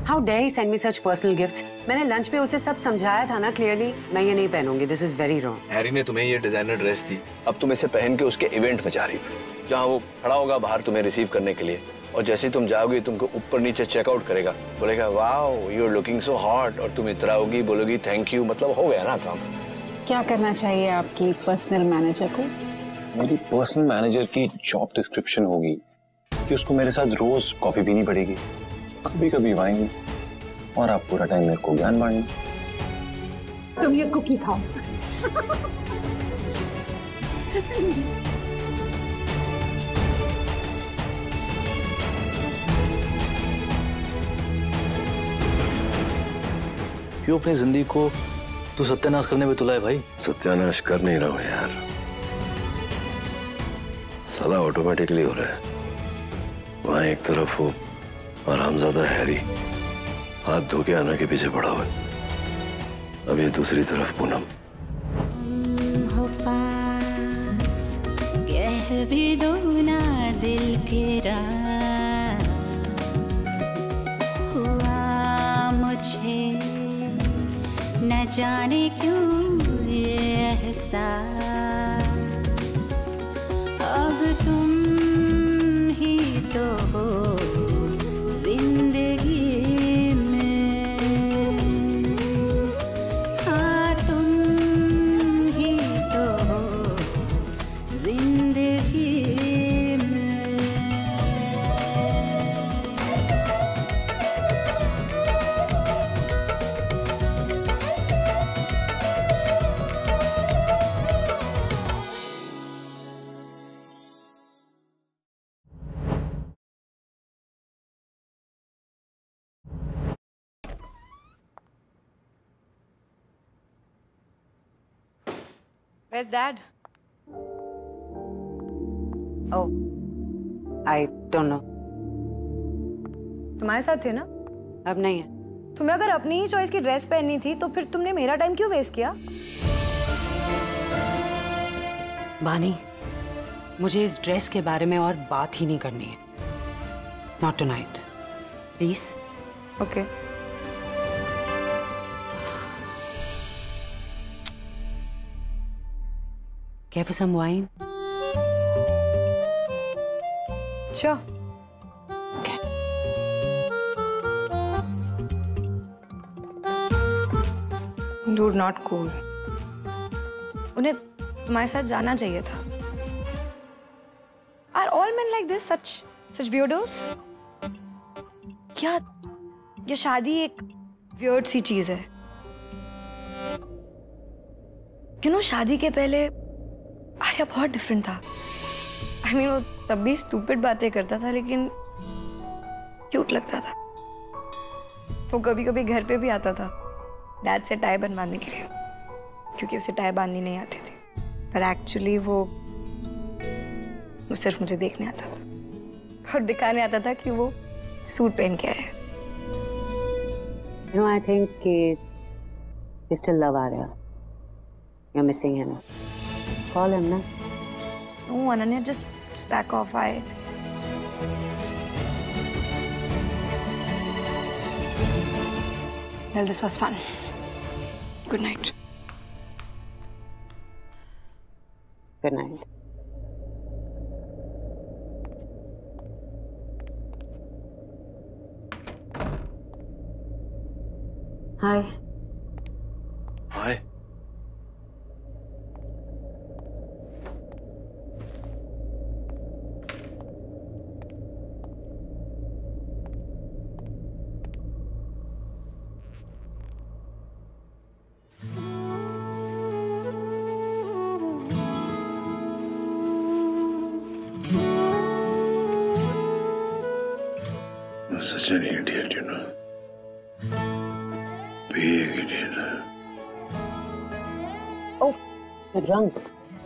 How dare he send me such personal gifts? मैंने lunch पे उसे सब समझाया था ना क्लियरली, मैं ये नहीं पहनूंगी, this is very wrong. Harry ने तुम्हें ये डिजाइनर ड्रेस दी, अब तुम इसे पहन के उसके इवेंट में जा रही हो, जहाँ वो खड़ा होगा बाहर तुम्हें रिसीव करने के लिए, और जैसे ही तुम जाओगी तुमको ऊपर नीचे चेकआउट करेगा, बोलेगा wow you are looking so hot, और तुम इतराओगी, बोलोगी थैंक यू, मतलब हो गया ना काम। क्या करना चाहिए आपकी पर्सनल मैनेजर को? मेरी पर्सनल मैनेजर की जॉब डिस्क्रिप्शन होगी कि उसको मेरे साथ रोज कॉफी पीनी पड़ेगी, कभी कभी वाइन, और आप पूरा टाइम मेरे को ज्ञान बांटना। तुम ये कुकी खाओ। क्यों अपनी जिंदगी को तू सत्यानाश करने में तुला है भाई? सत्यानाश कर नहीं रहा हूँ यार, साला ऑटोमेटिकली हो रहा है। वहां एक तरफ वो आरामज़ादा हैरी हाथ धो के आना के पीछे पड़ा हुआ है, अब ये दूसरी तरफ पूनम। हो पास कह भी दो ना दिल के राज, हुआ मुझे न जाने क्यों ये एहसास, अब तुम ही तो हो जिंदगी में, हाँ तुम ही तो हो जिंदगी में। Where's Dad? Oh, I don't know. तुम्हारे साथ थे ना? अब नहीं है। तुम्हें अगर अपनी ही चॉइस की ड्रेस पहननी थी तो फिर तुमने मेरा टाइम क्यों वेस्ट किया? बानी, मुझे इस ड्रेस के बारे में और बात ही नहीं करनी है। Not tonight, please. Okay. Care for some wine? Sure. Okay. Dude, not cool. उन्हें तुम्हारे साथ जाना चाहिए था. Are all men like this? Such weirdos? क्या ये शादी एक weird सी चीज है. You know, शादी के पहले आर्या बहुत डिफरेंट था। I mean, वो तब भी स्टूपिड बातें करता था लेकिन क्यूट लगता था। वो कभी-कभी घर पे भी आता था डैड से टाई बनवाने के लिए, क्योंकि उसे टाई बांधनी नहीं आती थी। पर एक्चुअली वो सिर्फ मुझे देखने आता था और दिखाने आता था कि वो सूट पहन के आया है। You know, I think you still love Arya. You're missing him. Call him, na? No, Ananya, just back off. Well, this was fun. Good night. Good night. Hi. Hi. You're such an idiot, you know. Big idiot. Oh, you're drunk.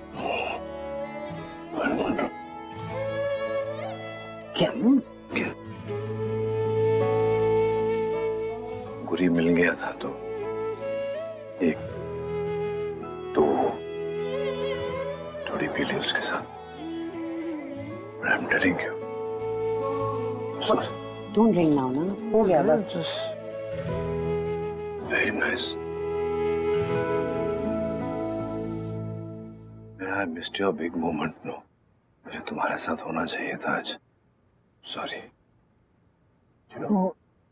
I'm not drunk. क्या? क्या? गुरी मिल गया था तो एक दो थोड़ी P ली उसके साथ। But I'm telling you. Don't ring now, ना हो गया बस. Very nice. I missed your big moment, no. मुझे तुम्हारे साथ होना चाहिए था आज. Sorry. You know,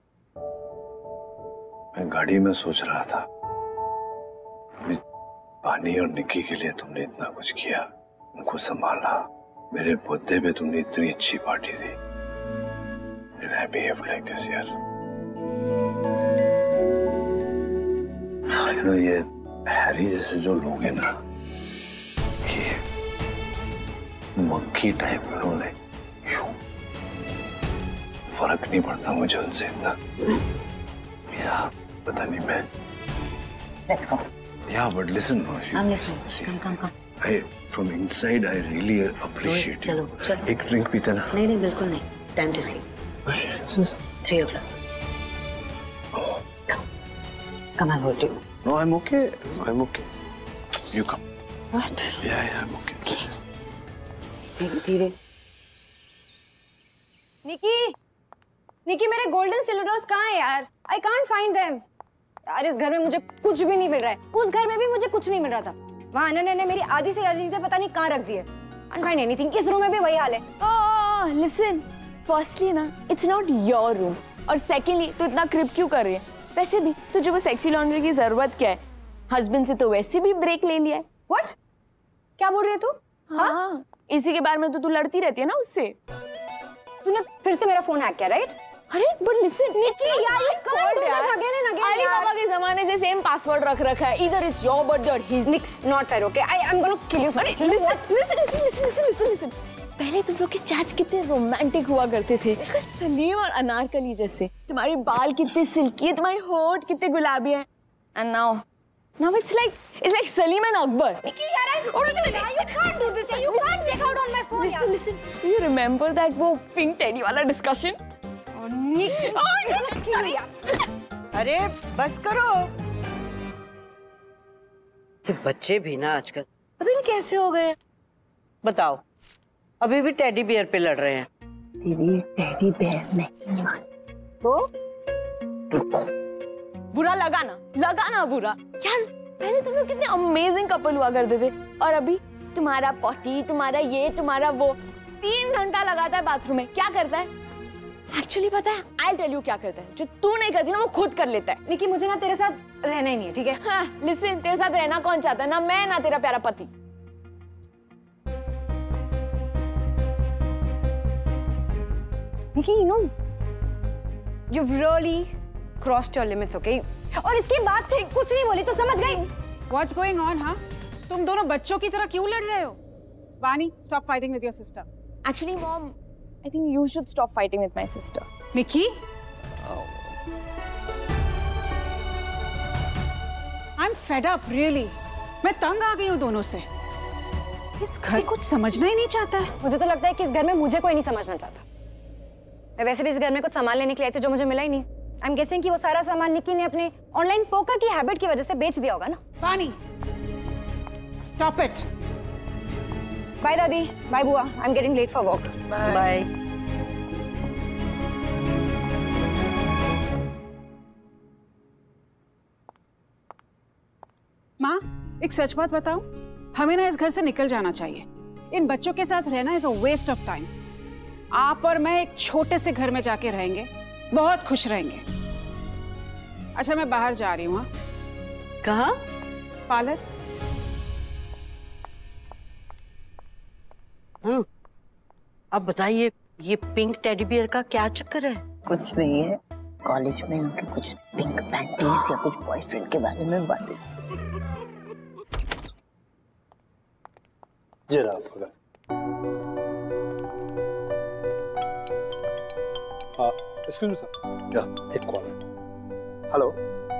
मैं गाड़ी में सोच रहा था. पानी और निक्की के लिए तुमने इतना कुछ किया, उनको संभाला, मेरे बर्थडे पे तुमने इतनी अच्छी पार्टी दी. Did I behave like this, यार? You know, ये हैरी जैसे जो लोग हैं ना, ये मंकी टाइप में उन्होंने फर्क नहीं पड़ता मुझे उनसे इतना. या पता नहीं मैं. Let's go. Yeah, but listen, no. I'm listening. Come. From inside, I really appreciate you. चलो. एक ड्रिंक पीते ना? नहीं, बिल्कुल नहीं. Time to sleep. 3 o'clock. Come, I'll hold you. No, I'm okay. You come. What? Yeah, I'm okay. धीरे. निकी मेरे golden स्टिलेटोस कहाँ है यार? I can't find them. यार इस घर में मुझे कुछ भी नहीं मिल रहा है. उस घर में भी मुझे कुछ नहीं मिल रहा था. वहाँ अनन्या ने मेरी आधी से ज्यादा चीजें पता नहीं कहाँ रख दी है. Can't find anything. इस रूम में भी वही हाल है. Listen, firstly ना, it's not your room. और secondly, तू इतना क्रिप क्यों कर रही है? वैसे भी तुझे वो सेक्सी लॉन्ड्री की जरूरत क्या है? हस्बैंड से तो वैसे भी ब्रेक ले लिया है. What? क्या बोल रही है तू? हाँ, इसी के बारे में तो तू लड़ती रहती है ना उससे. तूने फिर से मेरा फोन हैक किया, राइट? अरे but listen, निकी यार ये can't do this again and again. Ali बाबा के जमाने से सेम पासवर्ड रख रखा है. Either it's your birthday or his. Nick's not fair, okay? I'm gonna kill you for this. Listen. पहले तुम लोग की चैट्स कितने रोमांटिक हुआ करते थे. सलीम और अनारकली जैसे. तुम्हारे बाल कितने सिल्की है, तुम्हारे होंठ कितने गुलाबी हैं. And now it's like Salim and Akbar. Nikki, you can't do this. You can't check out on my phone. Listen. Do you remember that वो pink teddy वाला discussion? अरे बस करो. ये बच्चे भी ना आजकल पता नहीं कैसे हो गए. बताओ, अभी भी टेडी बियर पे लड़ रहे हैं. दीदी टेडी बियर नहीं तो बुरा लगा ना बुरा. यार पहले तुम लोग कितने अमेजिंग कपल हुआ करते थे और अभी तुम्हारा पॉटी, तुम्हारा ये, तुम्हारा वो 3 घंटा लगाता है बाथरूम में. क्या करता है एक्चुअली पता है? I'll tell you क्या करता है. जो तू नहीं करती ना वो खुद कर लेता है. निकी मुझे ना तेरे साथ रहना ही नहीं है, ठीक है? हाँ, listen, तेरे साथ रहना कौन चाहता है? ना मैं ना तेरा प्यारा पति. निकी, you know, you've really crossed your limits, okay? और इसके बाद तू कुछ नहीं बोली तो समझ गई. What's going on, हाँ? तुम दोनों बच्चों की तरह क्यों लड़ रहे हो? Vani, stop fighting with your sister. Actually, Mom, I think you should stop fighting with my sister. Nikki? I'm fed up, really. मैं तंग आ गई हूँ दोनों से. इस घर कुछ समझना ही नहीं चाहता है. मुझे तो लगता है कि इस घर में मुझे कोई नहीं समझना चाहता. मैं वैसे भी इस घर में कुछ सामान लेने के लिए आई थी जो मुझे मिला ही नहीं. I'm guessing कि वो सारा सामान निकी ने अपने ऑनलाइन पोकर की हैबिट की वजह से बेच दिया होगा ना. Vani, stop it. Bye दादी. Bye बुआ. I'm getting late for work. Bye. माँ, एक सच बात बताओ. हमें ना इस घर से निकल जाना चाहिए. इन बच्चों के साथ रहना is a waste of time. आप और मैं एक छोटे से घर में जाके रहेंगे, बहुत खुश रहेंगे. अच्छा, मैं बाहर जा रही हूँ. कहाँ? पार्लर. अब बताइए, ये पिंक टेडी बियर का क्या चक्कर है? कुछ नहीं है. कॉलेज में उनके कुछ पिंक पैंटीज या कुछ बॉयफ्रेंड के बारे में बातें. जरा आपका एक्सक्यूज मी सर. या एक कॉल है. हेलो.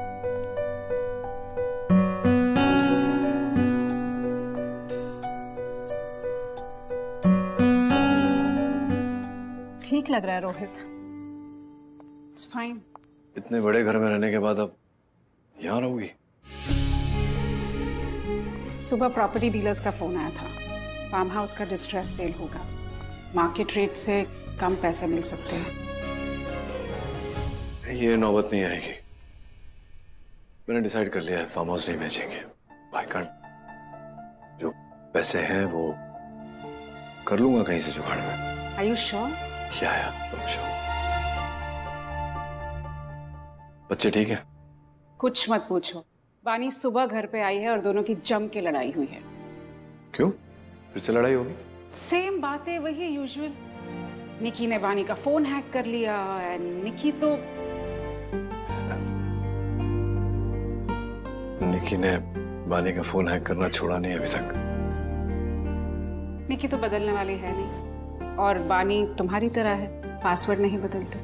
ठीक लग रहा है रोहित. It's fine. इतने बड़े घर में रहने के बाद अब यहाँ रहोगी? सुबह प्रॉपर्टी डीलर्स का फोन आया था. फार्म हाउस का डिस्ट्रेस सेल होगा. मार्केट रेट से कम पैसे मिल सकते हैं. ये नौबत नहीं आएगी। मैंने डिसाइड कर लिया है, फार्म हाउस नहीं बेचेंगे। I can't. जो पैसे हैं वो कर लूंगा कहीं से जुगाड़ में। Are you sure? या sure। बच्चे ठीक है? कुछ मत पूछो। बानी सुबह घर पे आई है और दोनों की जम के लड़ाई हुई है। क्यों? फिर से लड़ाई होगी? सेम बातें वही यूजुअल। निकी ने बानी का फोन हैक कर लिया और निकी ने बानी का फोन हैक करना छोड़ा नहीं अभी तक। निकी तो बदलने वाली है नहीं, और बानी तुम्हारी तरह है, पासवर्ड नहीं बदलते।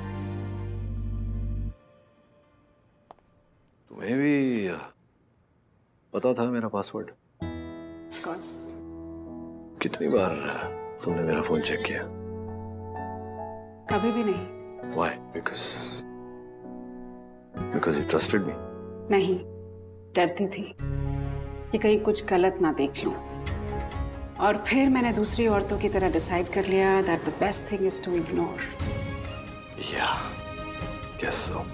तुम्हें भी पता था मेरा पासवर्ड? Of course। कितनी बार तुमने मेरा फोन चेक किया? कभी भी नहीं। Why? Because you trusted me? नहीं, डरती थी कि कहीं कुछ गलत ना देख लूं। और फिर मैंने दूसरी औरतों की तरह डिसाइड कर लिया that the best thing is to ignore। Yeah, guess so।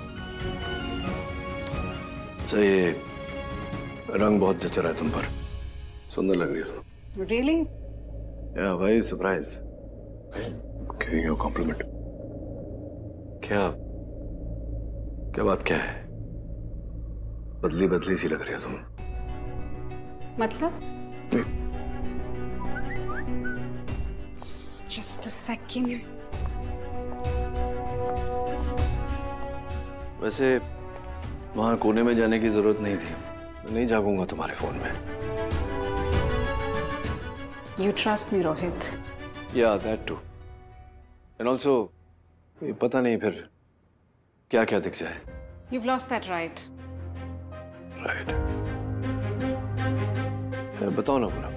अच्छा, ये रंग बहुत जच रहा है तुम पर, सुंदर लग रही हो। Really? Yeah, very surprised। Giving you a compliment। क्या बात क्या है? बदली सी लग रही हो तुम। मतलब? Just a second। वैसे वहां कोने में जाने की जरूरत नहीं थी। मैं नहीं जागूंगा तुम्हारे फोन में। You trust me, Rohit? Yeah, that too। And also, ये पता नहीं फिर क्या क्या दिख जाए। You've lost that right। Right। बताओ ना पूनम,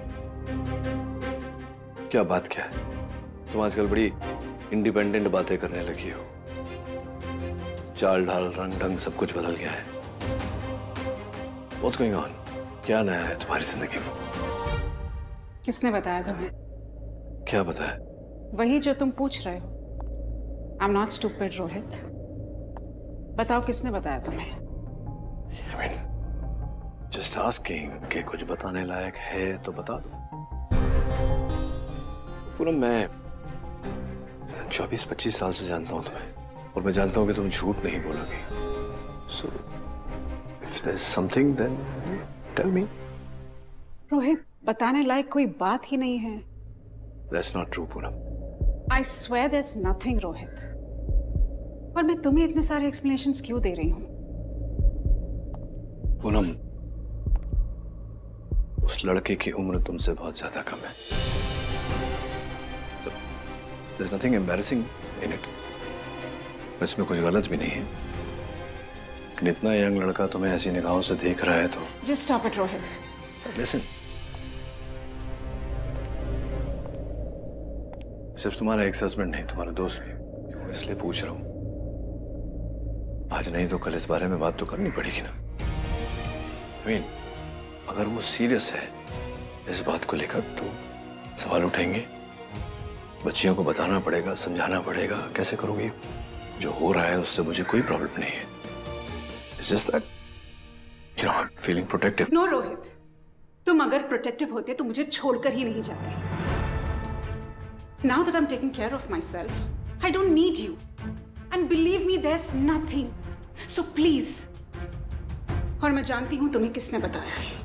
क्या बात क्या है? तुम आजकल बड़ी इंडिपेंडेंट बातें करने लगी हो। चाल ढाल रंग ढंग सब कुछ बदल गया है। What's going on? क्या नया है तुम्हारी जिंदगी में? किसने बताया तुम्हें? क्या बताया? वही जो तुम पूछ रहे हो। I'm not stupid, Rohit. बताओ किसने बताया तुम्हें? I mean, just asking कि कुछ बताने लायक है तो बता दो। पूनम, मैं 24-25 साल से जानता हूं तुम्हें, और मैं जानता हूं कि तुम झूठ नहीं बोलोगी। So, if there's something, then tell me। Rohit, बताने लायक कोई बात ही नहीं है। That's not true, Poonam. I swear there's nothing, Rohit. और मैं तुम्हें इतने सारे एक्सप्लेनेशंस क्यों दे रही हूँ? पूनम, उस लड़के की उम्र तुमसे बहुत ज्यादा कम है। तो there's nothing embarrassing in it। इसमें कुछ गलत भी नहीं है, लेकिन इतना यंग लड़का तुम्हें ऐसी निगाहों से देख रहा है तो। Just stop it, Rohit. Listen। सिर्फ तुम्हारा एक्स हस्बैंड नहीं, तुम्हारा दोस्त भी, इसलिए पूछ रहा हूं। आज नहीं तो कल इस बारे में बात तो करनी पड़ेगी ना। I mean, अगर वो सीरियस है इस बात को लेकर तो सवाल उठेंगे, बच्चियों को बताना पड़ेगा, समझाना पड़ेगा। कैसे करोगी? जो हो रहा है उससे मुझे कोई प्रॉब्लम नहीं है। It's just that, you know, I'm feeling protective। No, Rohit, तुम अगर प्रोटेक्टिव होते तो मुझे छोड़कर ही नहीं जाते। Now that I'm taking care of myself, I don't need you, and believe me, there's nothing। So please। और मैं जानती हूं तुम्हें किसने बताया है।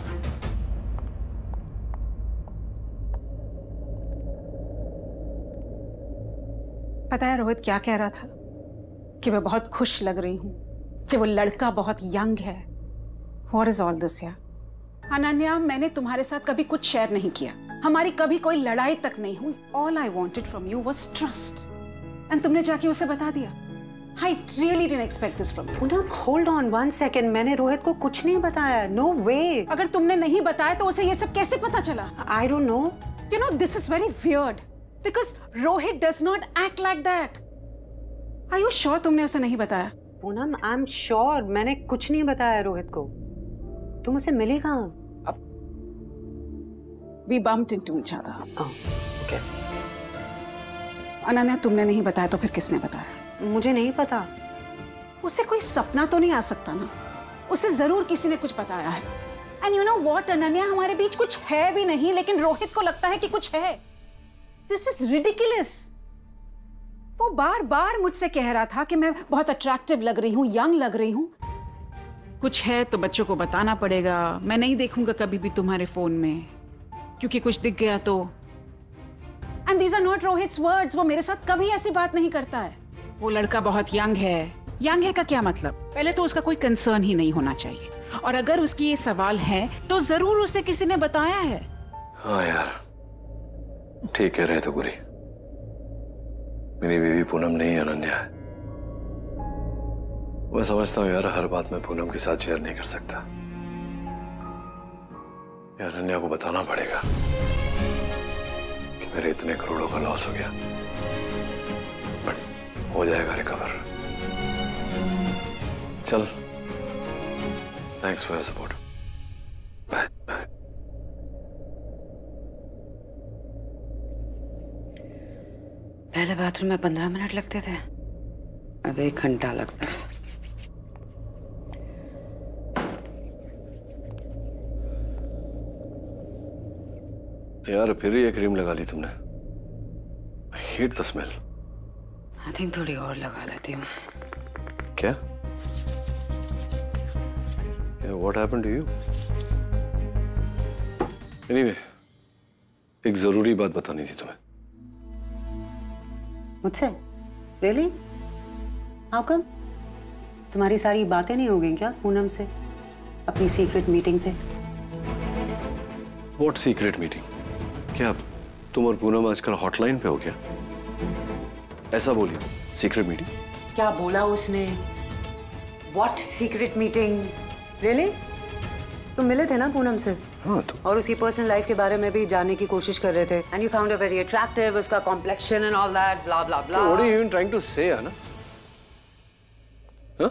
पता है रोहित क्या कह रहा था? कि मैं बहुत खुश लग रही हूं, कि वो लड़का बहुत यंग है। What is all this, यार? अनन्या, मैंने तुम्हारे साथ कभी कुछ शेयर नहीं किया, हमारी कभी कोई लड़ाई तक नहीं हुई। All I wanted from you was trust, and तुमने जाके उसे बता दिया। I really didn't expect this from you। Poonam, hold on one second, मैंने रोहित को कुछ नहीं बताया। No way। अगर तुमने नहीं बताया तो उसे ये सब कैसे पता चला? I don't know। You know, this is very weird because Rohit does not act like that। Are you sure तुमने उसे नहीं बताया? पूनम, I'm sure मैंने कुछ नहीं बताया रोहित को। तुम उसे मिले कहाँ? We bumped into each other। Oh, okay। Ananya, तुमने नहीं बताया तो फिर किसने बताया? मुझे नहीं पता। उसे कोई सपना तो नहीं आ सकता ना, उसे जरूर किसी ने कुछ बताया है। And you know what Ananya, हमारे बीच कुछ है भी नहीं, लेकिन रोहित को लगता है कि कुछ है। This is ridiculous. वो बार बार मुझसे कह रहा था कि मैं बहुत अट्रैक्टिव लग रही हूं, यंग लग रही हूं। कुछ है तो बच्चों को बताना पड़ेगा, मैं नहीं देखूंगा कभी भी तुम्हारे फोन में, क्योंकि कुछ दिख गया तो। And these are not Rohit's words, वो मेरे साथ कभी ऐसी बात नहीं करता है। वो लड़का बहुत यंग है। यंग है का क्या मतलब? पहले तो उसका कोई कंसर्न ही नहीं होना चाहिए, और अगर उसकी ये सवाल है तो जरूर उसे किसी ने बताया है। हाँ यार, ठीक कह रहे तो गुरी, मेरी बीवी पूनम नहीं अनन्या है। मैं समझता हूँ यार, हर बात मैं पूनम के साथ शेयर नहीं कर सकता। यार अनन्या को बताना पड़ेगा कि मेरे इतने करोड़ों का लॉस हो गया, बट हो जाएगा रिकवर। चल, thanks for your support. Bye bye. पहले बाथरूम में 15 मिनट लगते थे, अब 1 घंटा लगता है। यार फिर ये क्रीम लगा ली तुमने। I hate the smell. I think थोड़ी और लगा लेती हूँ। क्या? What happened to you? Anyway, एक जरूरी बात बतानी थी तुम्हें। मुझसे? Really? How come? तुम्हारी सारी बातें नहीं हो गई क्या पूनम से अपनी सीक्रेट मीटिंग पे? What secret meeting? क्या तुम और पूनम आजकल हॉटलाइन पे हो क्या? ऐसा बोली सीक्रेट मीटिंग? क्या बोला उसने? What secret meeting? Really? तुम मिले थे ना पूनम से? हाँ तो। और उसकी पर्सनल लाइफ के बारे में भी जानने की कोशिश कर रहे थे। And you found her very attractive, उसका complexion and all that, blah blah blah. What are you even trying to say, Anna? Huh?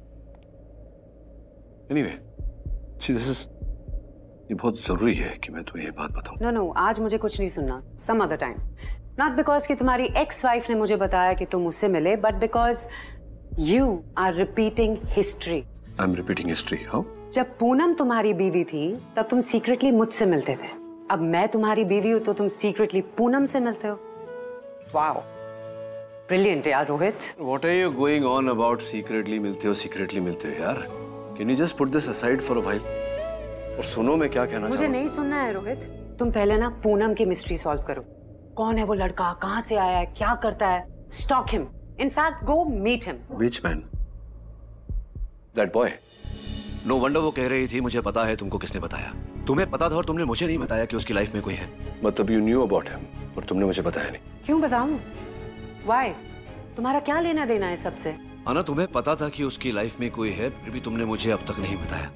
Anyway, see this is, ये बहुत जरूरी है कि मैं तुम्हें ये बात बताऊं। No, no, आज मुझे कुछ नहीं सुनना। Some other time. Not because कि तुम्हारी ex wife ने मुझे बताया कि तुम उससे मिले, but because you are repeating history. I'm repeating history. How? जब पूनम तुम्हारी बीवी थी, तब तुम सीक्रेटली मुझसे मिलते थे। अब मैं तुम्हारी बीवी हूँ तो तुम सीक्रेटली पूनम से मिलते हो। वाओ, ब्रिलियंट यार Rohit. What are you going on about secretly मिलते हो यार? Can you just put this aside for a while? और सुनो मैं क्या कहना मुझे नहीं सुनना है रोहित। तुम पहले ना पूनम की मिस्ट्री सॉल्व करो। कौन है वो लड़का, कहाँ से आया है, क्या करता है? Stalk him. In fact, go meet him. Which man? That boy. No wonder वो कह रही थी मुझे पता है तुमको किसने बताया। तुम्हें पता था और तुमने मुझे नहीं बताया कि उसकी लाइफ में कोई है। मतलब you knew about him और तुमने मुझे बताया नहीं। क्यों बताऊं? Why? तुम्हारा क्या लेना देना है सबसे? आना, तुम्हें पता था कि उसकी लाइफ में कोई है, फिर भी तुमने मुझे अब तक नहीं बताया।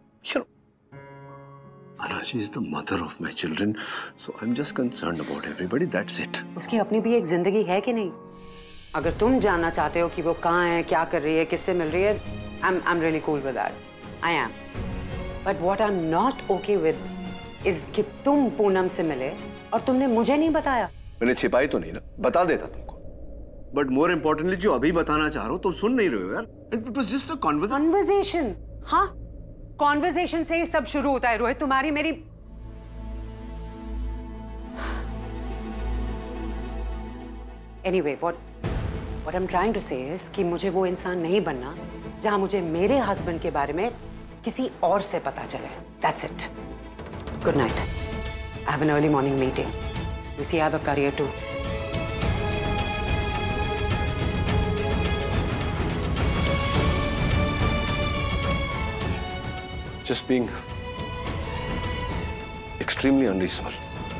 Anna, she is the mother of my children, so I'm just concerned about everybody. That's it. उसकी अपनी भी एक जिंदगी है कि नहीं? अगर तुम जानना चाहते हो कि वो कहाँ है, क्या कर रही है, किससे मिल रही है, I'm really cool with that. I am. But what I'm not okay with is कि तुम पूनम से मिले और तुमने मुझे नहीं बताया। मैंने छिपाई तो नहीं ना, बता देता तुमको। But more importantly, जो अभी बताना चाह रहा हूँ, तुम सुन नहीं रहे हो यार। It was just a conversation. Conversation? हाँ? Conversation से ही सब शुरू होता है रोहित। तुम्हारी मेरी Anyway, what I'm trying to say is कि मुझे वो इंसान नहीं बनना जहां मुझे मेरे हस्बैंड के बारे में किसी और से पता चले। That's it. Good night. I have an early morning meeting. You see, I have a career too. Just being extremely unreasonable.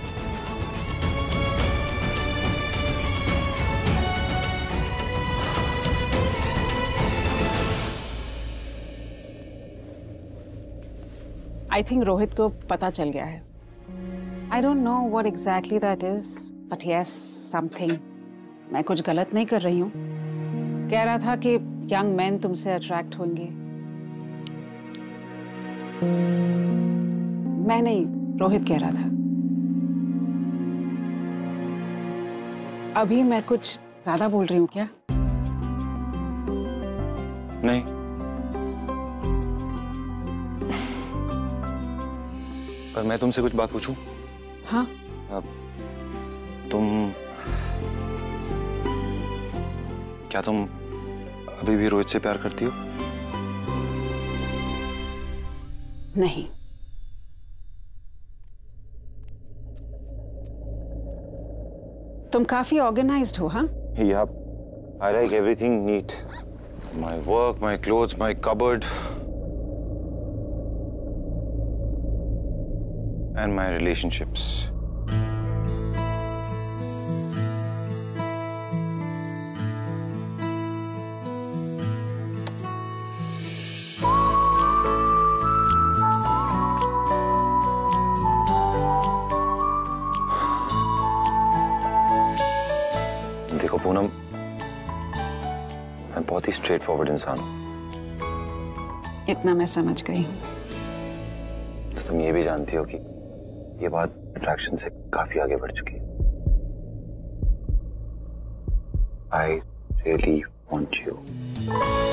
I think Rohit को पता चल गया है। I don't know what exactly that is, but yes something. मैं कुछ गलत नहीं कर रही हूँ। कह रहा था कि यंग मैन तुमसे अट्रैक्ट होंगे। मैं नहीं, रोहित कह रहा था। अभी मैं कुछ ज्यादा बोल रही हूँ क्या? नहीं। पर मैं तुमसे कुछ बात पूछूं? हाँ। क्या तुम अभी भी रोहित से प्यार करती हो? नहीं। तुम काफी ऑर्गेनाइज्ड हो, हाँ? Yeah, I like everything neat. My work, my clothes, my cupboard, and my relationships. देखो पूनम, मैं बहुत ही स्ट्रेट फॉरवर्ड इंसान हूँ। इतना मैं समझ गई हूँ। तो तुम ये भी जानती हो कि ये बात अट्रैक्शन से काफी आगे बढ़ चुकी है। I really want you.